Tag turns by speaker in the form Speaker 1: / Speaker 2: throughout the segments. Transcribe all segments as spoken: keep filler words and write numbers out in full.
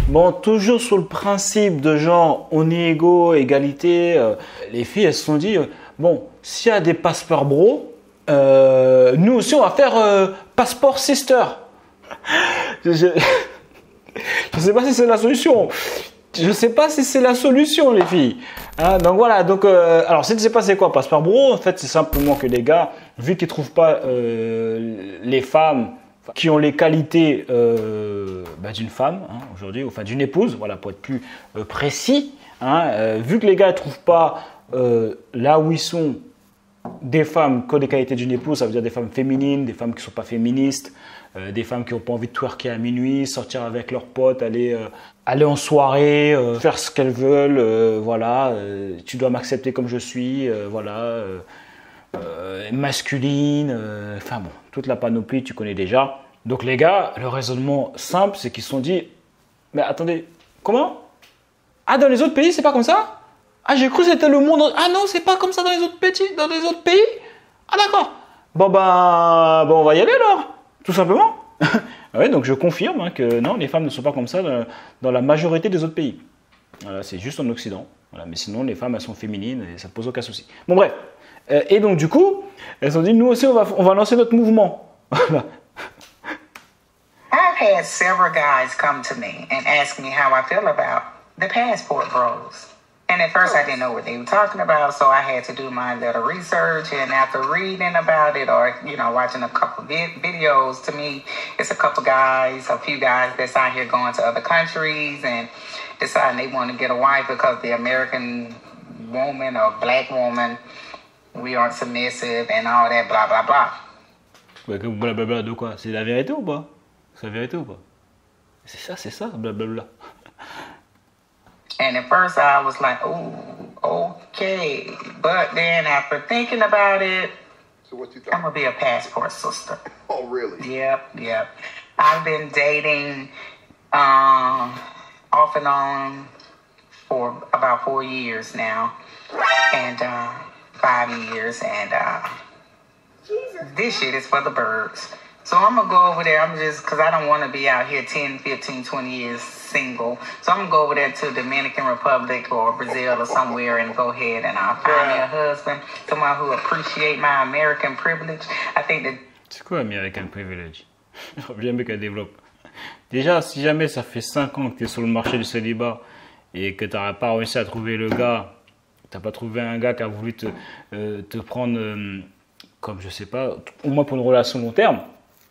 Speaker 1: Bon, toujours sur le principe de genre, on est égaux, égalité, euh, les filles, elles se sont dit, euh, bon, s'il y a des passeports bro, euh, nous aussi, on va faire euh, passeport sister. Je ne sais pas si c'est la solution. Je ne sais pas si c'est la solution, les filles. Hein, donc voilà, donc, euh, alors, si tu ne sais pas c'est quoi passeport bro, en fait, c'est simplement que les gars, vu qu'ils ne trouvent pas euh, les femmes qui ont les qualités euh, bah, d'une femme hein, aujourd'hui, enfin d'une épouse, voilà, pour être plus euh, précis. Hein, euh, vu que les gars ne trouvent pas euh, là où ils sont des femmes qui ont des qualités d'une épouse, ça veut dire des femmes féminines, des femmes qui ne sont pas féministes, euh, des femmes qui n'ont pas envie de twerker à minuit, sortir avec leurs potes, aller, euh, aller en soirée, euh, faire ce qu'elles veulent, euh, voilà, euh, tu dois m'accepter comme je suis, euh, voilà. Euh, Euh, masculine, euh, enfin bon, toute la panoplie, tu connais déjà. Donc les gars, le raisonnement simple, c'est qu'ils se sont dit, mais attendez, comment? Ah, dans les autres pays, c'est pas comme ça? Ah, j'ai cru que c'était le monde. Ah non, c'est pas comme ça dans les autres pays, dans les autres pays? Ah d'accord. Bon ben, bon, on va y aller alors, tout simplement. Oui, donc je confirme hein, que non, les femmes ne sont pas comme ça dans, dans la majorité des autres pays. Voilà, c'est juste en Occident. Voilà, mais sinon, les femmes, elles sont féminines et ça ne pose aucun souci. Bon, bref. Euh, et donc, du coup, elles ont dit, nous aussi, on va, on va lancer notre mouvement.
Speaker 2: I've had several guys come to me and ask me how I feel about the passport bros. And at first, I didn't know what they were talking about, so I had to do my little research. And after reading about it or, you know, watching a couple vid- videos, to me, it's a couple guys, a few guys that's out here going to other countries and deciding they want to get a wife because the American woman or black woman, we aren't submissive and all that, blah, blah, blah.
Speaker 1: Blablabla de quoi? C'est la vérité ou pas? C'est la vérité ou pas? C'est ça, c'est ça, blablabla.
Speaker 2: And at first I was like, oh, okay. But then after thinking about it,
Speaker 3: So what you thought?
Speaker 2: I'm going to be a passport sister.
Speaker 3: Oh, really?
Speaker 2: Yep, yep. I've been dating um, off and on for about four years now. And uh, five years. And uh, this shit is for the birds. So I'm going to go over there. I'm just, because I don't want to be out here ten, fifteen, twenty years single. So I'm going to go over there to Dominican Republic or Brazil or somewhere and go ahead and I'll find me a husband, someone who appreciate my American privilege. I think that...
Speaker 1: C'est quoi American privilege? J'aime qu'elle développe. Déjà, si jamais ça fait cinq ans que tu es sur le marché du célibat et que tu n'as pas réussi à trouver le gars, tu n'as pas trouvé un gars qui a voulu te, euh, te prendre, euh, comme je sais pas, au moins pour une relation long terme,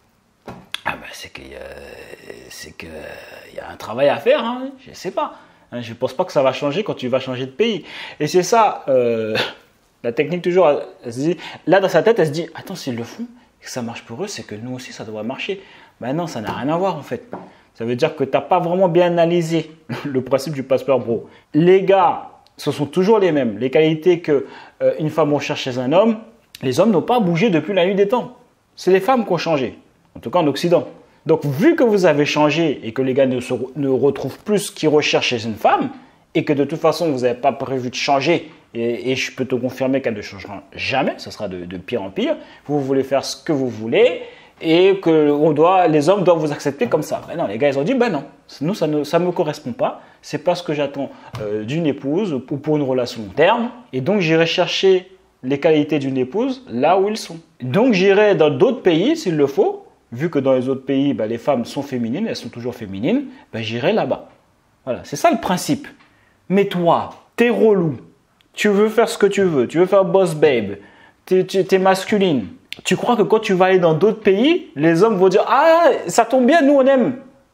Speaker 1: ah ben c'est qu'il y a, c'est que, il y a un travail à faire, hein, je ne sais pas. Hein, je ne pense pas que ça va changer quand tu vas changer de pays. Et c'est ça, euh, la technique toujours, elle, elle se dit, là dans sa tête, elle se dit, attends, s'ils le font, et que ça marche pour eux, c'est que nous aussi, ça devrait marcher. Ben non, ça n'a rien à voir en fait. Ça veut dire que tu n'as pas vraiment bien analysé le principe du passeport bro. Les gars, ce sont toujours les mêmes. Les qualités qu'une euh, femme recherche chez un homme, les hommes n'ont pas bougé depuis la nuit des temps. C'est les femmes qui ont changé, en tout cas en Occident. Donc, vu que vous avez changé et que les gars ne, se, ne retrouvent plus ce qu'ils recherchent chez une femme, et que de toute façon, vous n'avez pas prévu de changer, et, et je peux te confirmer qu'elle ne changera jamais, ça sera de, de pire en pire, vous voulez faire ce que vous voulez, et que on doit, les hommes doivent vous accepter comme ça. Ben non, les gars, ils ont dit, ben non, nous, ça ne ça me correspond pas, c'est pas ce que j'attends euh, d'une épouse ou pour une relation long terme, et donc j'irai chercher les qualités d'une épouse là où ils sont. Donc j'irai dans d'autres pays s'il le faut, vu que dans les autres pays, ben, les femmes sont féminines, elles sont toujours féminines, ben, j'irai là-bas. Voilà, c'est ça le principe. Mais toi, t'es relou, tu veux faire ce que tu veux, tu veux faire boss babe, t'es, t'es, t'es masculine. Tu crois que quand tu vas aller dans d'autres pays, les hommes vont dire « Ah, ça tombe bien, nous on aime.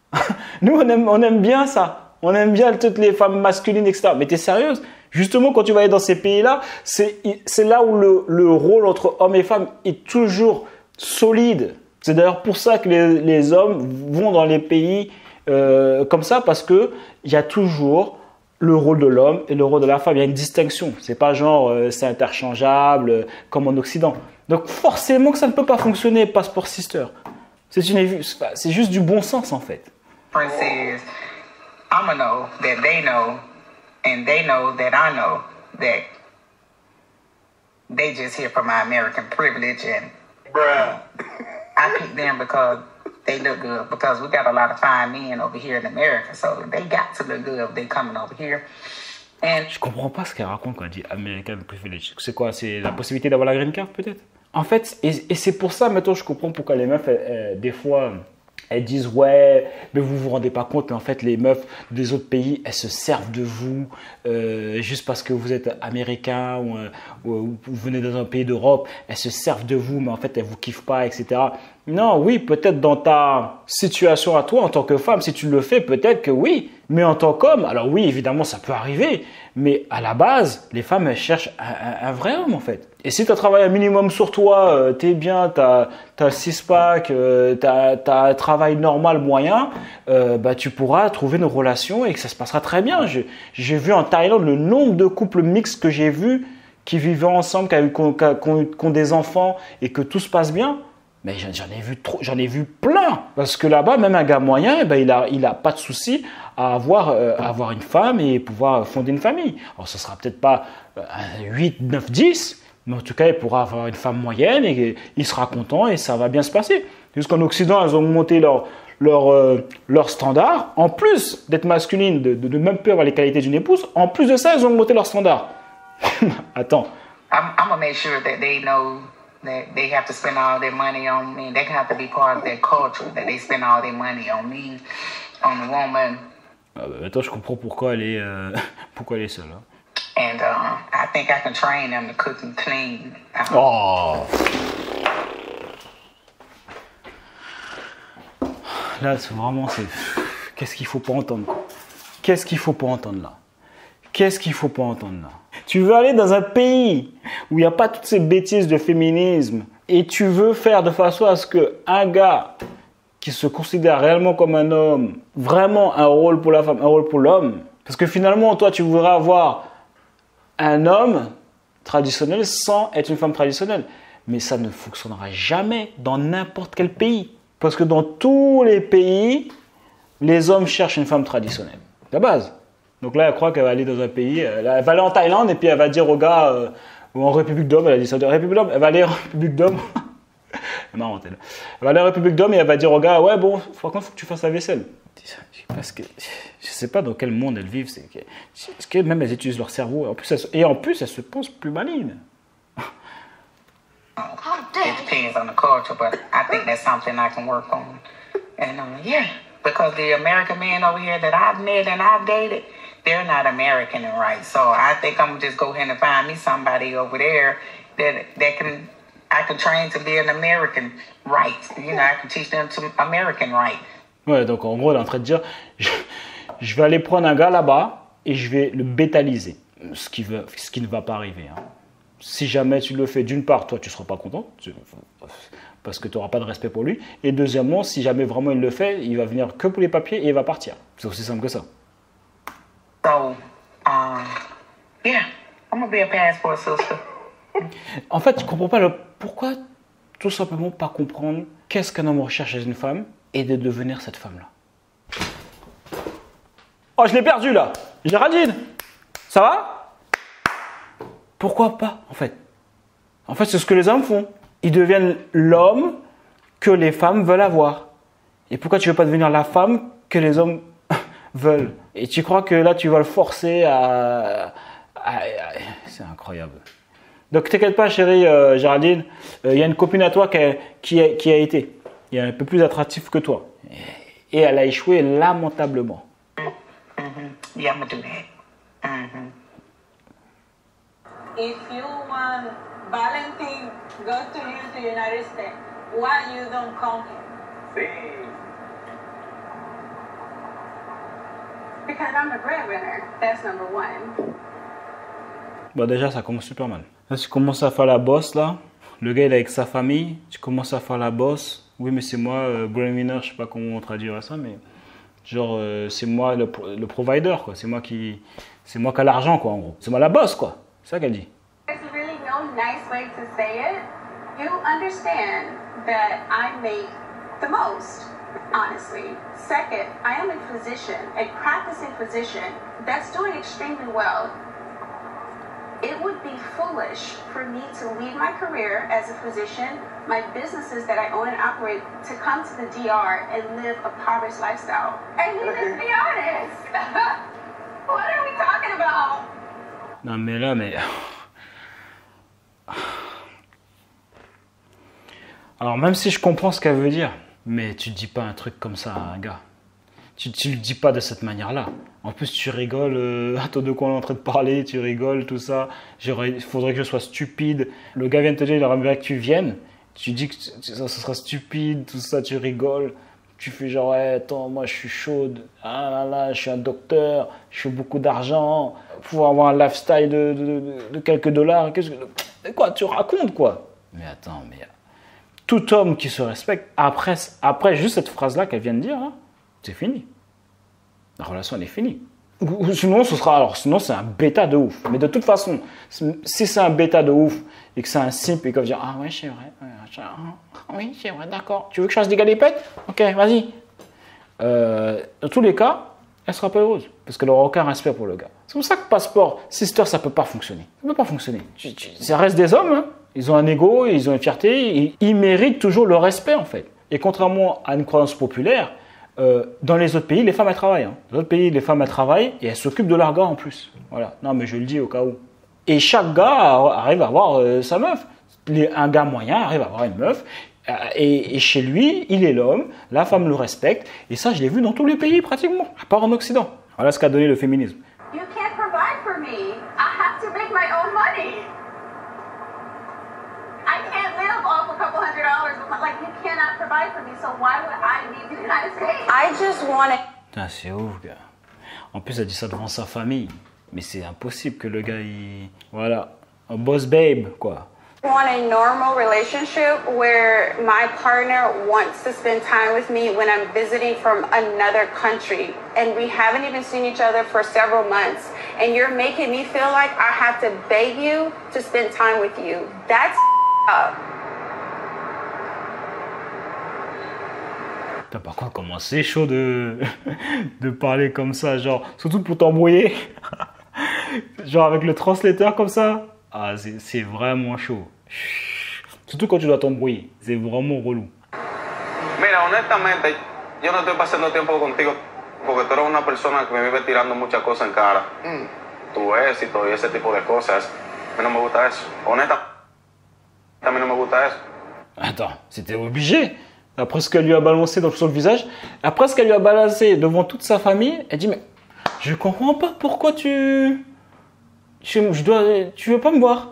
Speaker 1: Nous on aime, on aime bien ça. On aime bien toutes les femmes masculines, et cetera » Mais t'es sérieuse? Justement, quand tu vas aller dans ces pays-là, c'est, c'est là où le, le rôle entre hommes et femmes est toujours solide. C'est d'ailleurs pour ça que les, les hommes vont dans les pays euh, comme ça, parce qu'il y a toujours le rôle de l'homme et le rôle de la femme. Il y a une distinction. C'est pas genre euh, c'est interchangeable euh, comme en Occident. Donc forcément que ça ne peut pas fonctionner, passport sister. C'est, une, c'est juste du bon sens en fait.
Speaker 2: Difference is, I'm gonna know that they know, and they know that I know that they just here for my American privilege, and
Speaker 3: Bruh.
Speaker 2: I picked them because they look good because we got a lot of fine men over here in America, so they got to look good if they coming over here. And
Speaker 1: je comprends pas ce qu'elle raconte quand elle dit American privilege. C'est quoi? C'est la possibilité d'avoir la green card peut-être? En fait, et, et c'est pour ça maintenant je comprends pourquoi les meufs, elles, elles, des fois, elles disent ouais, mais vous vous rendez pas compte, mais en fait les meufs des autres pays, elles se servent de vous euh, juste parce que vous êtes américain ou, ou, ou vous venez dans un pays d'Europe, elles se servent de vous, mais en fait elles vous kiffent pas, et cetera. Non, oui, peut-être dans ta situation à toi en tant que femme, si tu le fais, peut-être que oui. Mais en tant qu'homme, alors oui, évidemment, ça peut arriver. Mais à la base, les femmes, elles cherchent un, un, un vrai homme, en fait. Et si tu as travaillé un minimum sur toi, euh, tu es bien, tu as le six-pack, euh, tu as un travail normal, moyen, euh, bah, tu pourras trouver une relation et que ça se passera très bien. J'ai vu en Thaïlande le nombre de couples mixtes que j'ai vus qui vivaient ensemble, qui ont, qui ont, qui ont des enfants et que tout se passe bien. Mais j'en ai vu trop, j'en ai vu plein. Parce que là-bas, même un gars moyen, eh ben, il a, il a pas de souci à avoir, euh, à avoir une femme et pouvoir fonder une famille. Alors, ce sera peut-être pas huit, neuf, dix, mais en tout cas, il pourra avoir une femme moyenne et il sera content et ça va bien se passer. Jusqu'en Occident, elles ont monté leur, leur, euh, leur standard. En plus d'être masculine, de, de, de même peu avoir les qualités d'une épouse, en plus de ça, elles ont monté leur standard. Attends.
Speaker 2: I'm, I'm gonna make sure that they know that they have to spend all their money on me. They have to be part of their culture, that they spend all their money on me, on the woman.
Speaker 1: Ah bah, attends, je comprends pourquoi elle est, euh, pourquoi elle est seule. Hein.
Speaker 2: And uh, I think I can train them to cook and clean. Um,
Speaker 1: Oh. Là, c'est vraiment, c'est... Qu'est-ce qu'il faut pas entendre? Qu'est-ce qu'il faut pas entendre là? Qu'est-ce qu'il faut pas entendre là? Tu veux aller dans un pays où il n'y a pas toutes ces bêtises de féminisme et tu veux faire de façon à ce qu'un gars qui se considère réellement comme un homme, vraiment un rôle pour la femme, un rôle pour l'homme, parce que finalement, toi, tu voudrais avoir un homme traditionnel sans être une femme traditionnelle. Mais ça ne fonctionnera jamais dans n'importe quel pays. Parce que dans tous les pays, les hommes cherchent une femme traditionnelle. C'est la base. Donc là, elle croit qu'elle va aller dans un pays, elle va aller en Thaïlande et puis elle va dire au gars, euh, ou en République d'Homme, elle a dit ça, de République d'Homme, elle va aller en République d'Homme. C'est marrant, elle. Elle va aller en République d'Homme et elle va dire au gars, ouais, bon, par contre, il faut que tu fasses la vaisselle. Parce que je ne sais pas dans quel monde elles vivent, c'est que, c'est que même elles utilisent leur cerveau. En plus, elles, et en plus, elles se pensent plus malines.
Speaker 2: It depends on the culture, but I think that's something I can work on. And uh, yeah, because the American men over here that I've met and I've dated, they're not American and right. So I think I'm gonna just go ahead and find me somebody over there that that can I can train to be an American right. You know, I can teach them to American right.
Speaker 1: Ouais, donc en gros, elle est en train de dire, je, je vais aller prendre un gars là-bas et je vais le bétaliser, ce qui, veut, ce qui ne va pas arriver. Hein. Si jamais tu le fais, d'une part, toi, tu ne seras pas content, tu, parce que tu n'auras pas de respect pour lui. Et deuxièmement, si jamais vraiment il le fait, il va venir que pour les papiers et il va partir. C'est aussi simple que ça.
Speaker 2: So, um, yeah, I'm gonna be a passport sister.
Speaker 1: En fait, je ne comprends pas le, pourquoi, tout simplement, pas comprendre qu'est-ce qu'un homme recherche chez une femme et de devenir cette femme-là. Oh, je l'ai perdu là. Géraldine, ça va? Pourquoi pas, en fait? En fait, c'est ce que les hommes font. Ils deviennent l'homme que les femmes veulent avoir. Et pourquoi tu ne veux pas devenir la femme que les hommes veulent? Et tu crois que là, tu vas le forcer à... à... à... C'est incroyable. Donc, t'inquiète pas, chérie euh, Géraldine. Il euh, y a une copine à toi qui a, qui a, qui a été. Il est un peu plus attractif que toi. Et elle a échoué lamentablement.
Speaker 2: Mm-hmm. Yeah, I'm gonna do that. Mm-hmm.
Speaker 3: If you want Valentine go to you to the United States, why you don't call him?
Speaker 4: Sí.
Speaker 3: Because I'm the breadwinner. That's number one.
Speaker 1: Bah déjà, ça commence super mal. Là, tu commences à faire la bosse, là. Le gars, il est avec sa famille. Tu commences à faire la bosse. Oui, mais c'est moi, euh, breadwinner, je sais pas comment on traduira ça, mais genre, euh, c'est moi le, le provider, quoi. C'est moi qui, c'est moi qui a l'argent, quoi, en gros. C'est moi la bosse, quoi. C'est ça qu'elle dit.
Speaker 3: There's really no nice way to say it. You understand that I make the most, honestly. Second, I am a physician, a practicing physician that's doing extremely well. It would be foolish for me to leave my career as a physician, my businesses that I own and operate, to come to the D R and live a impoverished lifestyle. I mean, let's be honest. What are we talking about?
Speaker 1: Non mais là, mais... Alors même si je comprends ce qu'elle veut dire, mais tu dis pas un truc comme ça à un gars. Tu, tu le dis pas de cette manière-là. En plus, tu rigoles, euh, attends de quoi on est en train de parler, tu rigoles, tout ça. Il faudrait que je sois stupide. Le gars vient de te dire, il aurait bien que tu viennes. Tu dis que ça, ça sera stupide, tout ça, tu rigoles. Tu fais genre, ouais, attends, moi je suis chaude. Ah là là, je suis un docteur, je fais beaucoup d'argent. Pour avoir un lifestyle de, de, de, de quelques dollars. Qu'est-ce que, quoi, tu racontes quoi? Mais attends, mais tout homme qui se respecte, après, après juste cette phrase-là qu'elle vient de dire, hein, c'est fini. La relation, elle est finie. Ou, ou sinon, ce sera, alors, sinon, c'est un bêta de ouf. Mais de toute façon, si c'est un bêta de ouf et que c'est un simp et qu'on va dire, ah ouais, c'est vrai, oui, c'est vrai, d'accord. Tu veux que je fasse des galipettes? Ok, vas-y. Euh, dans tous les cas, elle sera pas heureuse parce qu'elle n'aura aucun respect pour le gars. C'est pour ça que passeport, sister, ça peut pas fonctionner. Ça peut pas fonctionner. Tu, tu, ça reste des hommes, hein. Ils ont un ego, ils ont une fierté, et ils méritent toujours le respect en fait. Et contrairement à une croyance populaire, euh, dans les autres pays, les femmes elles travaillent. Hein. Dans les autres pays, les femmes elles travaillent et elles s'occupent de leur gars en plus. Voilà. Non mais je le dis au cas où. Et chaque gars arrive à avoir euh, sa meuf. Les, un gars moyen arrive à avoir une meuf. Euh, et, et chez lui, il est l'homme, la femme le respecte. Et ça, je l'ai vu dans tous les pays pratiquement, à part en Occident. Voilà ce qu'a donné le féminisme.
Speaker 3: You can't provide for me. I have to make my own money. I can't live off a couple hundred dollars. Like, you cannot provide for me, so why would I leave the United States? I just want to...
Speaker 1: Putain, c'est ouf, gars. En plus, elle dit ça devant sa famille. Mais c'est impossible que le gars, il... Voilà. Un boss babe, quoi.
Speaker 3: I want a normal relationship where my partner wants to spend time with me when I'm visiting from another country. And we haven't even seen each other for several months. And you're making me feel like I have to beg you to spend time with you. That's up.
Speaker 1: Putain, par contre, comment c'est chaud de... de parler comme ça, genre, surtout pour t'embrouiller. Genre avec le translateur comme ça. Ah, c'est vraiment chaud. Surtout quand tu dois t'embrouiller. C'est vraiment relou.
Speaker 4: Mira, honestamente, yo no estoy pasando tiempo contigo porque tú eres una persona que me vive tirando muchas cosas en cara. Mm. Tu éxito y ese tipo de cosas. A mí no me gusta eso. Honestamente, a mí no me gusta eso.
Speaker 1: Attends, c'était obligé. Après ce qu'elle lui a balancé dans, sur le visage, après ce qu'elle lui a balancé devant toute sa famille, elle dit mais je comprends pas pourquoi tu... Je, je dois... Tu veux pas me voir?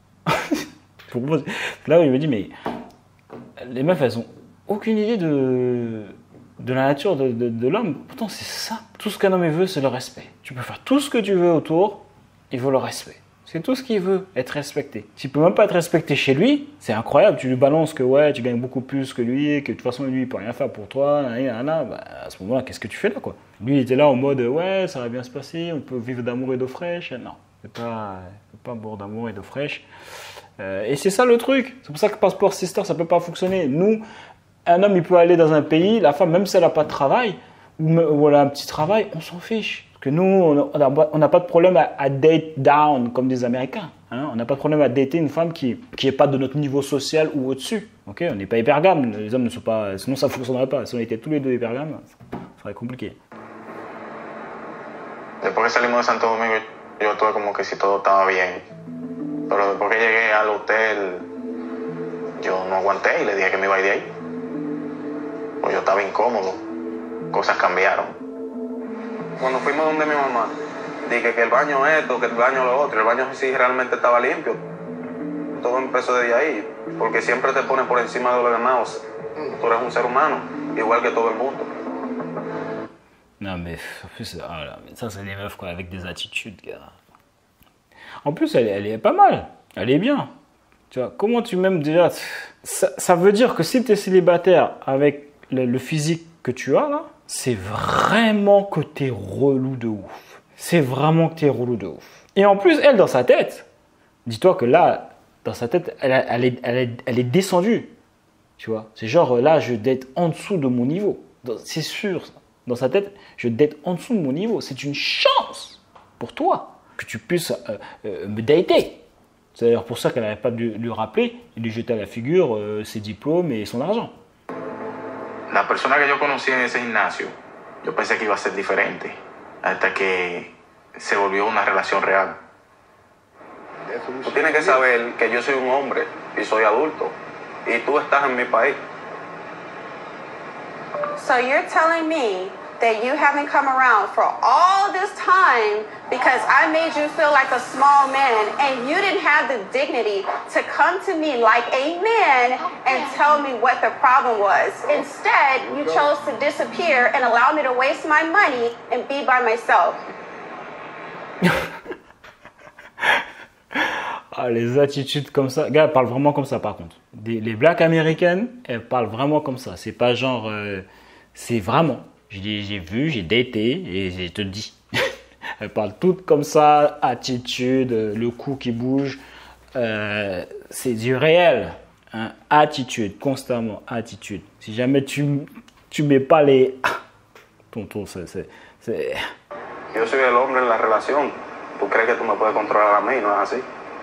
Speaker 1: Là, il me dit, mais les meufs, elles ont aucune idée de, de la nature de, de, de l'homme. Pourtant, c'est ça. Tout ce qu'un homme veut, c'est le respect. Tu peux faire tout ce que tu veux autour, il veut le respect. C'est tout ce qu'il veut, être respecté. S'il peut même pas être respecté chez lui, c'est incroyable. Tu lui balances que ouais, tu gagnes beaucoup plus que lui, que de toute façon, lui, il peut rien faire pour toi. Nan, nan, nan. Bah, à ce moment-là, qu'est-ce que tu fais là, quoi? Lui, il était là en mode, ouais, ça va bien se passer, on peut vivre d'amour et d'eau fraîche. Non, c'est pas, pas boire d'amour et d'eau fraîche. Euh, et c'est ça le truc. C'est pour ça que Passport Sister, ça peut pas fonctionner. Nous, un homme, il peut aller dans un pays, la femme, même si elle n'a pas de travail, ou, ou elle a un petit travail, on s'en fiche. Parce que nous, on n'a pas de problème à, à date down, comme des Américains. Hein. On n'a pas de problème à dater une femme qui n'est pas de notre niveau social ou au-dessus. Okay, on n'est pas hypergame. Les hommes ne sont pas... Sinon, ça ne fonctionnerait pas. Si on était tous les deux hypergames, ça serait compliqué.
Speaker 4: Después que salimos de Santo Domingo, yo estuve como que si todo estaba bien. Pero después que llegué al hotel, yo no aguanté y le dije que me iba a ir de ahí. Pues yo estaba incómodo, cosas cambiaron. Cuando fuimos donde mi mamá, dije que el baño esto, que el baño lo otro, el baño sí realmente estaba limpio. Todo empezó desde ahí, porque siempre te ponen por encima de los demás. Tú eres un ser humano, igual que todo el mundo.
Speaker 1: Non mais, en plus, oh là, mais ça c'est des meufs quoi, avec des attitudes, gars. En plus, elle, elle est pas mal. Elle est bien. Tu vois, comment tu m'aimes déjà ça, ça veut dire que si tu es célibataire avec le, le physique que tu as là, c'est vraiment que tu es relou de ouf. C'est vraiment que tu es relou de ouf. Et en plus, elle, dans sa tête, dis-toi que là, dans sa tête, elle, elle, est, elle, est, elle est descendue. Tu vois, c'est genre là, je date en dessous de mon niveau. C'est sûr. Dans sa tête, je date en dessous de mon niveau. C'est une chance pour toi. que tu puisses euh, euh, me dater. C'est d'ailleurs pour ça qu'elle n'arrête pas de lui, lui rappeler et lui jeter à la figure euh, ses diplômes et son argent.
Speaker 4: La persona que yo conocí en ese gimnasio, yo pensé que iba a ser diferente, hasta que se volvió una relación real. Tú tienes que saber que yo soy un hombre y soy adulto, y tú estás en mi país.
Speaker 3: So you're telling me that you haven't come around for all this time because I made you feel like a small man and you didn't have the dignity to come to me like a man and tell me what the problem was. Instead, you chose to disappear and allow me to waste my money and be by myself.
Speaker 1: Ah, les attitudes comme ça. Gars, elles parlent vraiment comme ça par contre. Des, les blacks américaines, elles parlent vraiment comme ça. C'est pas genre. Euh, c'est vraiment. J'ai vu, j'ai daté et je te le dis. Elles parlent toutes comme ça. Attitude, le cou qui bouge. Euh, c'est du réel. Hein. Attitude, constamment. Attitude. Si jamais tu, tu mets pas les. Tonton, c'est.
Speaker 4: Yo soy el hombre en la relación. ¿Tú crees que tú me puedes controlar a mí? No es así.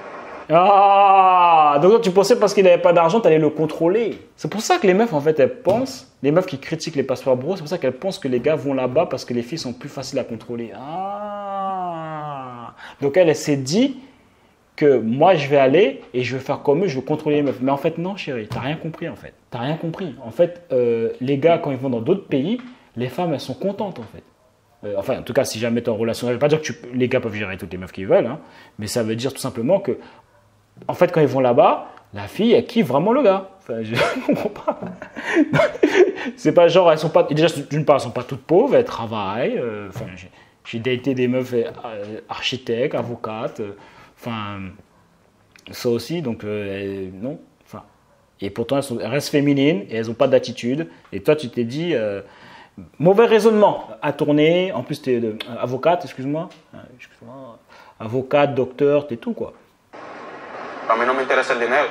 Speaker 1: Ah, donc tu pensais parce qu'il n'avait pas d'argent, tu allais le contrôler. C'est pour ça que les meufs, en fait, elles pensent, les meufs qui critiquent les passeports bro, c'est pour ça qu'elles pensent que les gars vont là-bas parce que les filles sont plus faciles à contrôler. Ah, donc elle, elle s'est dit que moi, je vais aller et je vais faire comme eux, je vais contrôler les meufs. Mais en fait, non, chérie, t'as rien compris, en fait. T'as rien compris. En fait, euh, les gars, quand ils vont dans d'autres pays, les femmes, elles sont contentes, en fait. Euh, enfin, en tout cas, si jamais tu es en relation, ça ne veut pas dire que tu, les gars peuvent gérer toutes les meufs qu'ils veulent, hein, mais ça veut dire tout simplement que, en fait, quand ils vont là-bas, la fille, elle kiffe vraiment le gars. Enfin, je ne comprends pas. C'est pas genre, elles sont pas, déjà, d'une part, elles sont pas toutes pauvres, elles travaillent. Euh, enfin, j'ai daté des meufs euh, architectes, avocates, euh, enfin, ça aussi, donc, euh, non. Enfin, et pourtant, elles, sont, elles restent féminines et elles n'ont pas d'attitude. Et toi, tu t'es dit. Euh, Mauvais raisonnement à tourner. En plus, tu es euh, avocate, excuse-moi. Excuse-moi. Avocate, docteur, t'es tout, quoi.
Speaker 4: A mí no me interesa el dinero.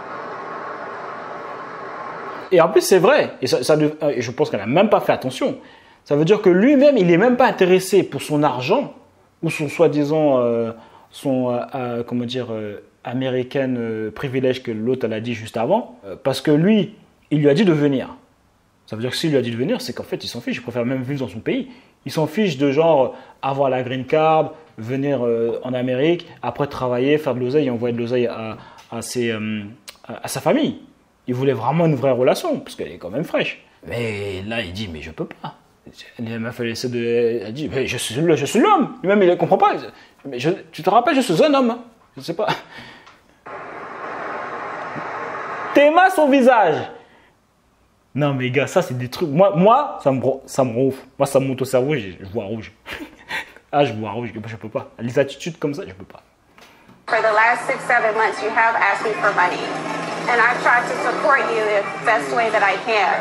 Speaker 1: Et en plus, c'est vrai. Et, ça, ça, et je pense qu'elle n'a même pas fait attention. Ça veut dire que lui-même, il n'est même pas intéressé pour son argent ou son soi-disant, euh, son, euh, euh, comment dire, euh, américaine euh, privilège que l'autre, elle a dit juste avant. Euh, parce que lui, il lui a dit de venir. Ça veut dire que s'il lui a dit de venir, c'est qu'en fait, il s'en fiche. Il préfère même vivre dans son pays. Il s'en fiche de genre avoir la green card, venir euh, en Amérique, après travailler, faire de l'oseille et envoyer de l'oseille à, à, ses, euh, à, à sa famille. Il voulait vraiment une vraie relation, parce qu'elle est quand même fraîche. Mais là, il dit, mais je peux pas. La meuf, elle essaie de... Elle dit, mais je suis, je suis l'homme. Lui-même, il ne comprend pas. Mais je, tu te rappelles, je suis un homme. Hein. Je ne sais pas. T'aimas son visage. Non mais gars, ça c'est des trucs. Moi, moi ça me ça me rend ouf. Moi ça me monte au cerveau, je, je vois rouge. Ah, je vois rouge, je peux pas. Les attitudes comme ça, je peux pas.
Speaker 3: For the last six, seven months, you have asked me for money, and I've tried to support you the best way that I can.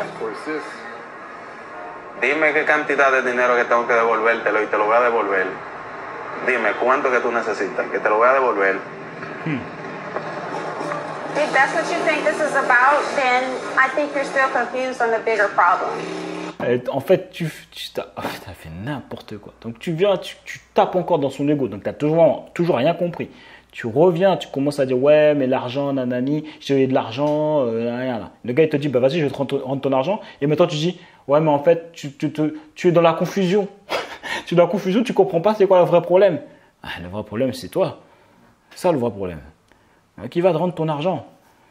Speaker 4: Dime qué cantidad de dinero que tengo que devolvértelo y te lo voy a devolver. Dime cuánto que tú necesitas, que te lo voy a devolver. Hmm.
Speaker 3: If that's what you think this is about, then I think you're still confused on the bigger problem.
Speaker 1: En fait, tu, tu as oh, fait n'importe quoi. Donc tu viens, tu, tu tapes encore dans son ego. Donc tu n'as toujours, toujours rien compris. Tu reviens, tu commences à dire ouais, mais l'argent, nanani, j'ai de l'argent, euh, rien là. Le gars il te dit bah vas-y, je vais te rendre, rendre ton argent. Et maintenant tu dis ouais, mais en fait, tu, tu, tu, tu es dans la confusion. Tu es dans la confusion, tu comprends pas c'est quoi le vrai problème. Ah, le vrai problème c'est toi. C'est ça le vrai problème. Qui va te rendre ton argent?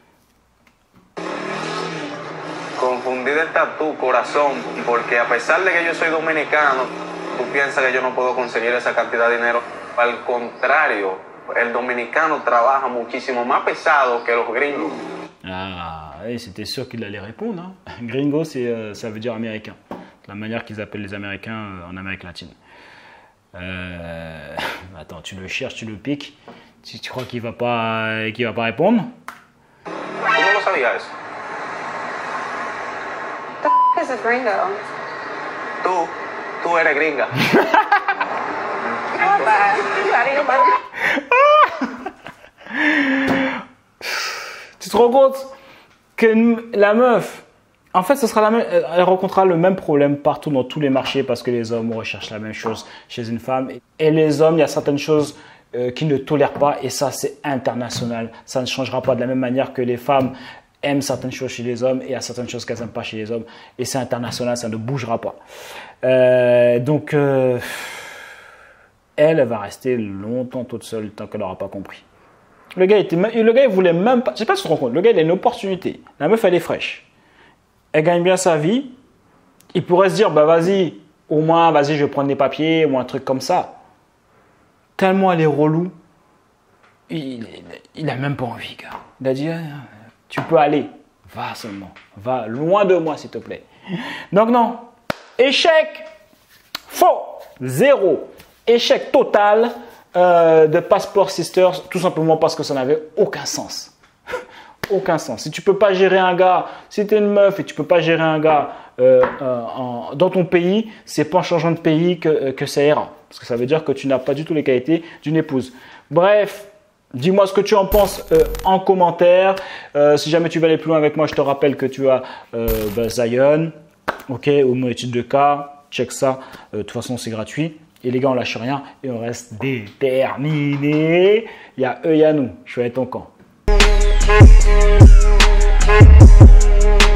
Speaker 4: Confundida está tu corazón, porque a pesar de que yo soy dominicano, tú piensas que yo no puedo conseguir esa cantidad de dinero. Al contrario, el dominicano trabaja muchísimo más pesado que los gringos.
Speaker 1: Ah, oui, c'était sûr qu'il allait répondre. Hein. Gringo, c'est, euh, ça veut dire américain. La manière qu'ils appellent les Américains euh, en Amérique latine. Euh... Attends, tu le cherches, tu le piques. Tu, tu crois qu'il va pas, qu'il va pas répondre?
Speaker 4: ¿Tú no lo sabías eso?
Speaker 3: The f is a gringo?
Speaker 4: Tú, tú eres gringa.
Speaker 1: Tu te rends compte que la meuf, en fait, ce sera la même, elle rencontrera le même problème partout dans tous les marchés parce que les hommes recherchent la même chose chez une femme. Et les hommes, il y a certaines choses euh, qui ne tolèrent pas. Et ça, c'est international. Ça ne changera pas de la même manière que les femmes aiment certaines choses chez les hommes et à certaines choses qu'elles n'aiment pas chez les hommes. Et c'est international, ça ne bougera pas. Euh, donc, euh, elle, elle va rester longtemps toute seule tant qu'elle n'aura pas compris. Le gars, était, le gars, il voulait même pas. Je sais pas si tu te rends compte. Le gars, il a une opportunité. La meuf, elle est fraîche. Elle gagne bien sa vie. Il pourrait se dire, bah vas-y, au moins, vas-y, je vais prendre des papiers ou un truc comme ça. Tellement elle est relou. Il, il a même pas envie, gars. Il a dit, tu peux aller. Va seulement. Va loin de moi, s'il te plaît. Donc, non. Échec. Faux. Zéro. Échec total. Euh, de Passport Sisters, tout simplement parce que ça n'avait aucun sens. Aucun sens. Si tu peux pas gérer un gars, si tu es une meuf et tu peux pas gérer un gars euh, euh, en, dans ton pays, c'est pas en changeant de pays que, que ça ira. Parce que ça veut dire que tu n'as pas du tout les qualités d'une épouse. Bref, dis-moi ce que tu en penses euh, en commentaire. Euh, si jamais tu veux aller plus loin avec moi, je te rappelle que tu as euh, bah, Zion, ok, ou mon étude de cas, check ça. Euh, de toute façon, c'est gratuit. Et les gars, on lâche rien et on reste déterminés. Il y a eux, il y a nous. Je suis avec ton camp.